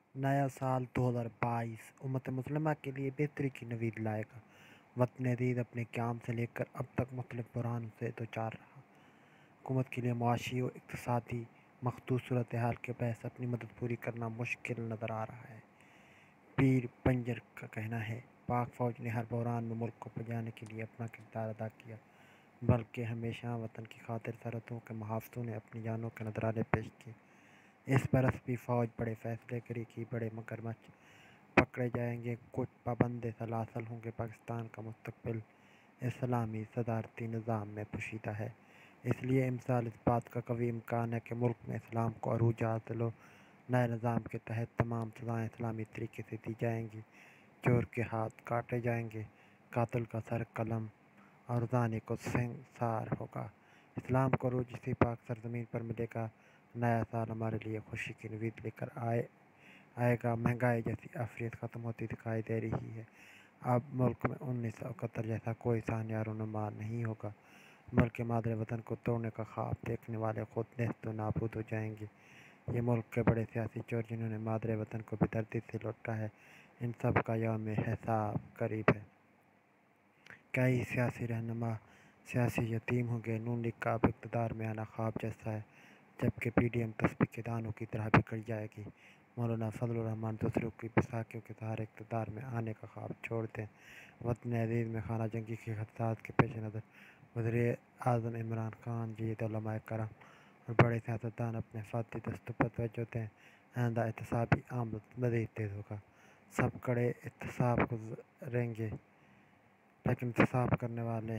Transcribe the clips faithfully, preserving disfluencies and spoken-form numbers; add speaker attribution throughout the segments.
Speaker 1: نیا سال دو ہزار بائیس امت مسلمہ کے لیے بہتری کی نوید لائے گا۔ وطن عزیز اپنے قیام سے لے کر اب تک مختلف بحرانوں سے دوچار رہا۔ حکومت کے لیے معاشی و اقتصادی مخدوش صورتحال کے باعث اپنی مدد پوری کرنا مشکل نظر آ رہا ہے۔ پیر پنجر کا کہنا ہے، پاک فوج نے ہر بحران میں ملک کو بچانے کے لیے اپنا کردار ادا کیا، بلکہ ہمیشہ وطن کی خاطر سرحدوں کے محافظوں نے اپنی جانوں کے نذرانے پیش کیے۔ اس برس بھی فوج بڑے فیصلے کرے گی، بڑے مگرمچھ پکڑے جائیں گے، کچھ پابند سلاسل ہوں گے۔ پاکستان کا مستقبل اسلامی صدارتی نظام میں پوشیدہ ہے، اس لیے امسال اس بات کا قوی امکان ہے کہ ملک میں اسلام کو عروج حاصل ہو۔ نئے نظام کے تحت تمام سزائیں اسلامی طریقے سے دی جائیں گی، چور کے ہاتھ کاٹے جائیں گے، قاتل کا سر قلم اور زانی کو سنگسار ہوگا۔ اسلام کو عروج اسی پاک سرزمین پر ملے گا۔ نیا سال ہمارے لیے خوشی کی نوید لے کر آئے آئے گا۔ مہنگائی جیسی آفت ختم ہوتی دکھائی دے رہی ہے۔ اب ملک میں انیس سو اکہتر جیسا کوئی سانحہ رونما نہیں ہوگا، بلکہ مادر وطن کو توڑنے کا خواب دیکھنے والے خود نیست و نابود ہو جائیں گے۔ یہ ملک کے بڑے سیاسی چور جنہوں نے مادر وطن کو بے دردی سے لوٹا ہے، ان سب کا یوم حساب قریب ہے۔ کئی سیاسی رہنما سیاسی یتیم ہوں گے۔ نون لیگ کا اب اقتدار میں آنا خواب جیسا ہے، جبکہ پی ڈی ایم تسبیح کے دانوں کی طرح بکھر جائے گی۔ مولانا فضل الرحمان دوسروں کی بیساکھیوں کے سہارے اقتدار میں آنے کا خواب چھوڑ دیں۔ وطن عزیز میں خانہ جنگی کے خدشات کے پیش نظر وزیر اعظم عمران خان، جدید علماء کرام اور بڑے سیاستدان اپنے افرادی دستوں پر توجہ دیں۔ آئندہ احتسابی عمل مزید تیز ہوگا۔ سب کڑے احتساب گزاریں گے، لیکن احتساب کرنے والے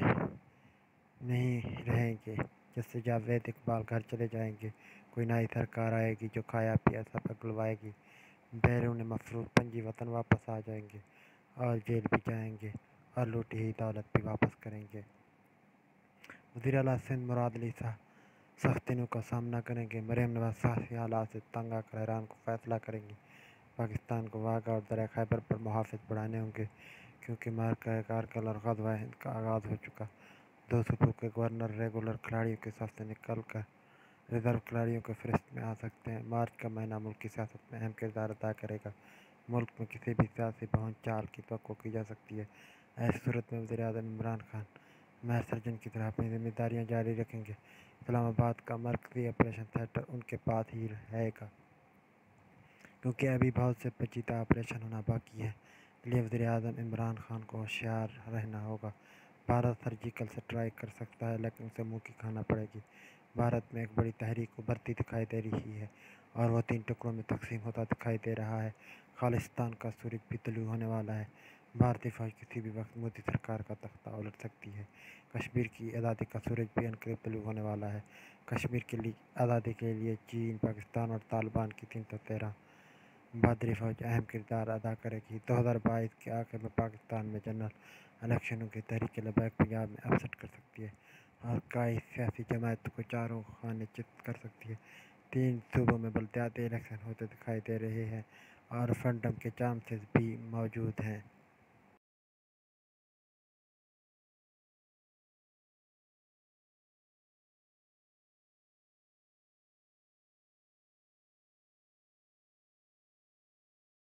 Speaker 1: نہیں رہیں گے۔ جیسے جاوید اقبال گھر چلے جائیں گے، کوئی نئی سرکار آئے گی جو کھایا پیا سب اگلوائے گی، بیرون مفروض پنجی وطن واپس آ جائیں گے اور جیل بھی جائیں گے اور لوٹی ہوئی دولت بھی واپس کریں گے۔ وزیر اعلیٰ سندھ مراد علی شاہ سخت دنوں کا سامنا کریں گے۔ مریم نواز سیاسی حالات سے تنگ آ کر ایران کو فیصلہ کریں گی۔ پاکستان کو واگا اور دریا خیبر پر محافظ بڑھانے ہوں گے، کیونکہ معرکہ کارگل اور غزوہ ہند کا آغاز ہو چکا۔ دو صوبوں کے گورنر ریگولر کھلاڑیوں کے صف سے نکل کر ریزرو کھلاڑیوں کی فہرست میں آ سکتے ہیں۔ مارچ کا مہینہ ملکی سیاست میں اہم کردار ادا کرے گا۔ ملک میں کسی بھی سیاسی بھون چال کی توقع کی جا سکتی ہے۔ ایسی صورت میں وزیر اعظم عمران خان محض سرجن کی طرح اپنی ذمہ داریاں جاری رکھیں گے۔ اسلام آباد کا مرکزی آپریشن تھیٹر ان کے پاس ہی رہے گا، کیونکہ ابھی بہت سے پیچیدہ آپریشن ہونا باقی ہیں۔ اس لیے وزیر اعظم عمران خان کو ہوشیار رہنا ہوگا۔ بھارت سرجیکل اسٹرائیک کر سکتا ہے، لیکن اسے منہ کی کھانا پڑے گی۔ بھارت میں ایک بڑی تحریک ابھرتی دکھائی دے رہی ہے اور وہ تین ٹکڑوں میں تقسیم ہوتا دکھائی دے رہا ہے۔ خالصتان کا سورج بھی طلوع ہونے والا ہے۔ بھارتی فوج کسی بھی وقت مودی سرکار کا تختہ الٹ سکتی ہے۔ کشمیر کی آزادی کا سورج بھی عنقریب طلوع ہونے والا ہے۔ کشمیر کی آزادی کے لیے چین، پاکستان اور طالبان کی تین سو تیرہ بہادری فوج اہم کردار ادا کرے گی۔ دو ہزار بائیس کے آخر میں پاکستان میں جنرل الیکشنوں کی تحریک لبیک پنجاب میں اپسیٹ کر سکتی ہے اور کئی سیاسی جماعتوں کو چاروں خانے چت کر سکتی ہے۔ تین صوبوں میں بلدیاتی الیکشن ہوتے دکھائی دے رہے ہیں اور ریفرنڈم کے چانسز بھی موجود ہیں۔